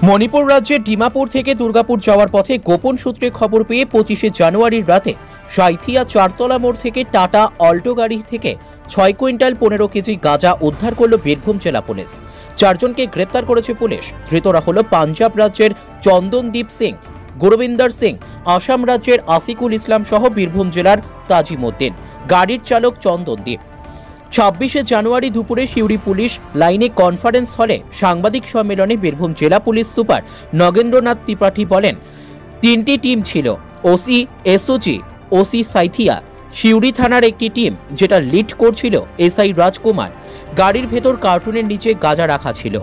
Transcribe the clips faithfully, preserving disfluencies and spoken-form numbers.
মণিপুর রাজ্যের ডিমাপুর থেকে দুর্গাপুর যাওয়ার পথে গোপন সূত্রে খবর পেয়ে পঁচিশে জানুয়ারির রাতে সাঁইথিয়া চারতলা মোড় থেকে টাটা অল্টো গাড়ি থেকে ছয় কুইন্টাল পনেরো কেজি গাঁজা উদ্ধার করল বীরভূম জেলা পুলিশ। চারজনকে গ্রেপ্তার করেছে পুলিশ। ধৃতরা হল পাঞ্জাব রাজ্যের চন্দনদীপ সিং, গুরবিন্দর সিং, আসাম রাজ্যের আসিকুল ইসলাম সহ বীরভূম জেলার তাজিমউদ্দিন। গাড়ির চালক চন্দনদীপ। ছাব্বিশে জানুয়ারি দুপুরে সিউড়ি পুলিশ লাইনে কনফারেন্স হলে সাংবাদিক সম্মেলনে বীরভূম জেলা পুলিশ সুপার নগেন্দ্রনাথ ত্রিপাঠী বলেন, তিনটি টিম ছিল, OC SOG, OC Sainthia, Suri থানার একটি টিম যেটা লিড করছিল এসআই রাজকুমার। গাড়ির ভেতর কার্টুনের নিচে গাঁজা রাখা ছিল।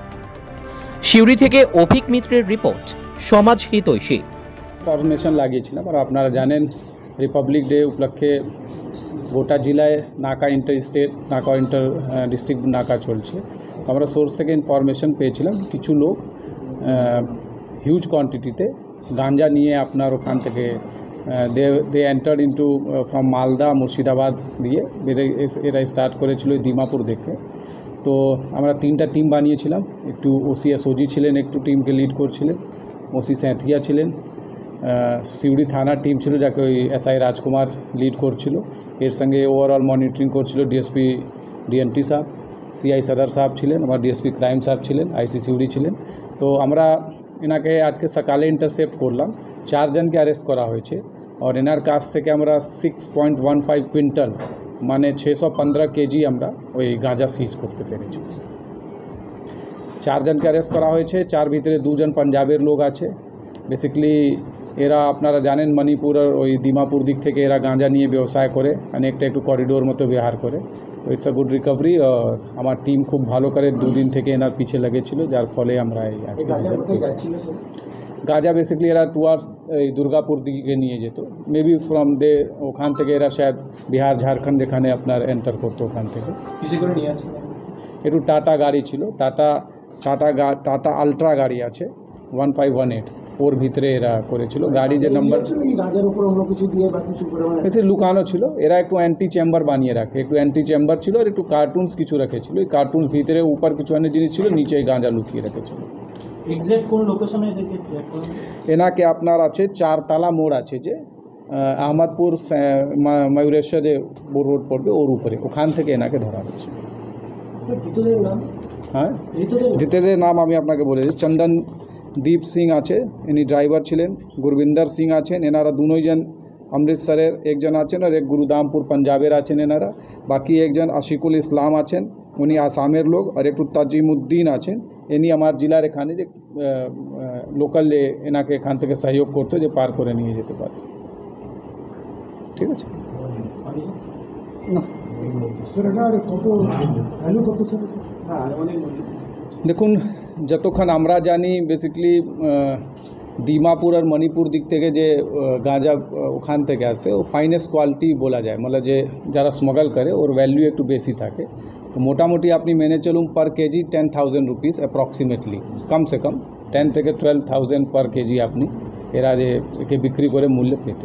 সিউড়ি থেকে অভিক মিত্রের রিপোর্ট, সমাজ হিতৈষী। ইনফরমেশন লাগিয়েছিলাম আর আপনারা জানেন রিপাবলিক ডে উপলক্ষে গোটা জেলায় নাকা ইন্টার স্টেট নাকা ইন্টার ডিস্ট্রিক্ট নাকা চলছে। তো আমরা সোর্স থেকে ইনফরমেশন পেয়েছিলাম কিছু লোক হিউজ কোয়ান্টিটিতে গাঁজা নিয়ে আপনার ওখান থেকে they they enter into from Malda Murshidabad দিয়ে এরা স্টার্ট করেছিল দিমাপুর দেখে। তো আমরা তিনটা টিম বানিয়েছিলাম। একটু ওসি এসওজি ছিলেন, একটু টিমকে লিড করছিলেন, ওসি সাঁইথিয়া ছিলেন, সিউড়ি থানার টিম ছিল যাকে ওই এসআই রাজকুমার লিড করছিল। এর সঙ্গে ওভারঅল মনিটরিং করছিল ডিএসপি ডিএনটি সাহেব, সিআই সদর সাহেব ছিলেন, আমার ডিএসপি ক্রাইম সাহেব ছিলেন, আইসি সিউড়ি ছিলেন। তো আমরা এনাকে আজকে সকালে ইন্টারসেপ্ট করলাম। চারজনকে অ্যারেস্ট করা হয়েছে আর এনার কাছ থেকে আমরা six point one five quintal মানে ছশো পনেরো কেজি আমরা ওই গাঁজা সিজ করতে পেরেছি। চারজনকে অ্যারেস্ট করা হয়েছে। চার ভিতরে দুজন পাঞ্জাবের লোক আছে। বেসিক্যালি এরা আপনারা জানেন মণিপুর আর ওই দিমাপুর দিক থেকে এরা গাঁজা নিয়ে ব্যবসায় করে, অনেকটা একটু করিডোর মতো ব্যবহার করে। তো ইটস আ গুড রিকভারি। আর আমার টিম খুব ভালো করে দুদিন থেকে এনার পিছিয়ে লেগেছিল, যার ফলে আমরা এই আজকে গাঁজা বেসিক্যালি এরা টুয়ার্ডস এই দুর্গাপুর দিকে নিয়ে যেত। মেবি ফ্রম দে ওখান থেকে এরা শায়দ বিহার ঝাড়খণ্ড এখানে আপনার এন্টার করতো ওখান থেকে। কিসে করে নিয়ে আসে? একটু টাটা গাড়ি ছিল, টাটা টাটা টাটা আলট্রা গাড়ি আছে ওয়ান ফাইভ ওয়ান এইট, ওর ভিতরে এরা করেছিল। গাড়ি যে নাম্বার বেশি লুকানো ছিল। এরা একটু অ্যান্টি চেম্বার বানিয়ে রাখে, একটু অ্যান্টি চেম্বার ছিল আর একটু কার্টুনস কিছু রেখেছিল। এই কার্টুনস ভিতরে উপর কিছু অনেক জিনিস ছিল, নিচে গাঁজা লুকিয়ে রেখেছিল। এক্সাক্ট কোন লোকেশনে এনাকে আপনার আছে চারতলা মোড় আছে যে আহমদপুর ময়ূরেশ্বর যে রোড পড়বে ওর উপরে, ওখান থেকে এনাকে ধরা হয়েছে। হ্যাঁ, ধৃতদের নাম আমি আপনাকে বলেছি। চন্দন দীপ সিং আছে, ইনি ড্রাইভার ছিলেন। গুরবিন্দর সিং আছেন, এনারা দুজন অমৃতসরের একজন আছেন আর এক গুরুদামপুর পাঞ্জাবের আছেন এনারা। বাকি একজন আশিকুল ইসলাম আছেন, উনি আসামের লোক, আর একটু তাজিমউদ্দিন আছেন। ইনি আমার জেলার এখানে যে লোকাল এনাকে এখান থেকে সহযোগ করতো যে পার করে নিয়ে যেতে পারত। ঠিক আছে। দেখুন, যতক্ষণ আমরা জানি বেসিক্যালি দিমাপুর আর মণিপুর দিক থেকে যে গাঁজা ওখান থেকে আসে ও ফাইনেস্ট কোয়ালিটি বলা যায়, মানে যে যারা স্মাগল করে ওর ভ্যালু একটু বেশি থাকে। তো মোটামুটি আপনি মেনে চলুন per kg ten thousand rupees approximately, কমসে কম টেন থেকে টুয়েলভ থাউজেন্ড পার কেজি আপনি এরা যে একে বিক্রি করে মূল্য পেত।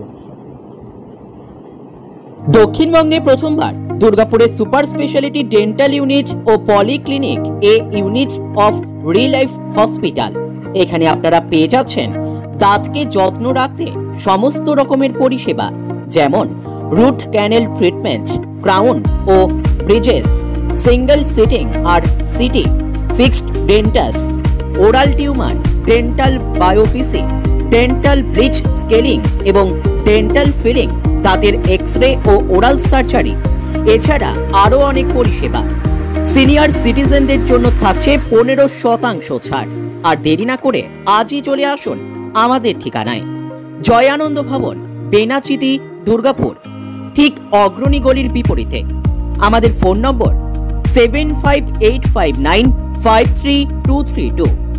দক্ষিণবঙ্গে প্রথমবার দুর্গাপুরে সুপার স্পেশালিটি ডেন্টাল ইউনিট ও polyclinic a unit of real life hospital. এখানে আপনারা পেয়ে যাচ্ছেন দাঁতকে যত্ন রাখতে সমস্ত রকমের পরিষেবা, যেমন রুট ক্যানেল ট্রিটমেন্ট, ক্রাউন ও bridges, single sitting R CT, fixed dentures, oral tumour, dental biopsy, dental bridge scaling এবং ডেন্টাল ফিলিং, দাঁতের এক্স রে ও ওরাল সার্জারি, এছাড়া আরো অনেক পরিষেবা। সিনিয়র সিটিজেনদের জন্য থাকছে পনেরো শতাংশ ছাড়। আর দেরি না করে আজই চলে আসুন আমাদের ঠিকানায়, জয়ানন্দ ভবন, বেনাচিতি, দুর্গাপুর, ঠিক অগ্রণী গলির বিপরীতে। আমাদের phone number seven five eight five nine five three two three two.